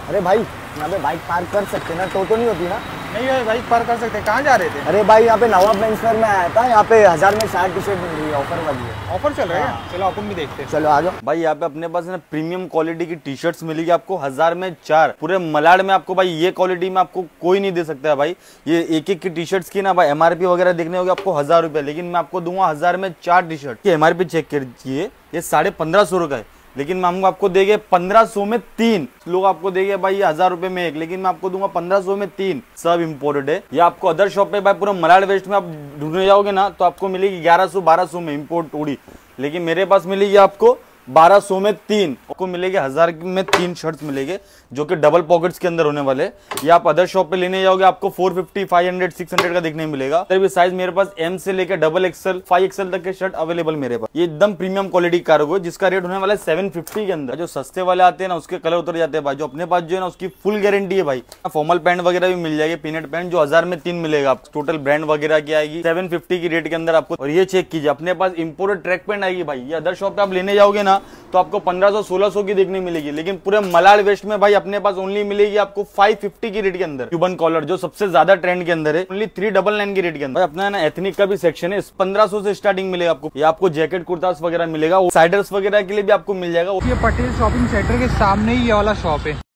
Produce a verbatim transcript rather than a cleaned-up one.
अरे भाई यहाँ पे बाइक पार्क कर सकते ना, टो तो नहीं होती ना? नहीं है भाई, पार्क कर सकते हैं। कहाँ जा रहे थे? अरे भाई यहाँ पे नवाब मेंसवेयर में आया था, यहाँ पे हजार में चार टी शर्ट मिल रही है, ऑफर वाली है। ऑफर चल रहा है? चलो अपन भी देखते हैं। चलो आ जाओ भाई। यहाँ पे अपने पास ना प्रीमियम क्वालिटी की टी शर्ट्स मिलेगी आपको हजार में चार। पूरे मलाड में आपको भाई ये क्वालिटी में आपको कोई नहीं दे सकता है भाई। ये एक एक की टी शर्ट्स की ना भाई एमआरपी वगैरह देखने होगी आपको हजार रुपए, लेकिन मैं आपको दूंगा हजार में चार टी शर्ट की एमआरपी चेक कीजिए, ये साढ़े पंद्रह सौ रुपए है, लेकिन हम आपको देंगे पंद्रह सौ में तीन। लोग आपको देंगे भाई ये हजार रुपए में एक, लेकिन मैं आपको दूंगा पंद्रह सौ में तीन। सब इम्पोर्टेड है। ये आपको अदर शॉप पे भाई पूरा मलाड वेस्ट में आप ढूंढने जाओगे ना तो आपको मिलेगी ग्यारह सौ बारह सौ में इम्पोर्ट उड़ी, लेकिन मेरे पास मिलेगी आपको बारह सौ में तीन। आपको मिलेगी हजार में तीन शर्ट्स मिलेंगे जो कि डबल पॉकेट्स के अंदर होने वाले। ये आप अदर शॉप पे लेने जाओगे आपको चार सौ पचास, पाँच सौ, छह सौ का देखने मिलेगा। भी साइज मेरे पास एम से लेकर डबल एक्सएल, फाइव एक्सएल तक के शर्ट अवेलेबल मेरे पास। ये एकदम प्रीमियम क्वालिटी कार्गो है जिसका रेट होने वाला है सेवन फिफ्टी के अंदर। जो सस्ते वाले आते हैं ना उसके कलर उतर जाते हैं भाई, जो अपने पास जो है ना उसकी फुल गारंटी है भाई। फॉर्मल पैंट वगैरह भी मिल जाएगी, पीनट पैंट जो हजार में तीन मिलेगा। टोटल ब्रांड वगैरह की आएगी सेवन फिफ्टी की रेट के अंदर आपको। और ये चेक कीजिए अपने पास इंपोर्टेड ट्रैक पैंट आएगी भाई। ये अदर शॉप पे आप लेने जाओगे ना तो आपको पंद्रह सौ सोलह सौ की देखने मिलेगी, लेकिन पूरे मलाड वेस्ट में भाई अपने पास ओनली मिलेगी आपको फाइव फिफ्टी की रेट के अंदर। क्यूबन कॉलर जो सबसे ज्यादा ट्रेंड के अंदर है, ओनली थ्री डबल नाइन की रेट के अंदर। अपना ना एथनिक का भी सेक्शन है, पंद्रह सौ से स्टार्टिंग मिलेगा आपको। ये आपको जैकेट कुर्तास वगैरह मिलेगा, साइडर्स वगैरह के लिए भी आपको मिल जाएगा। ये पटेल शॉपिंग सेंटर के सामने ही ये वाला शॉप है।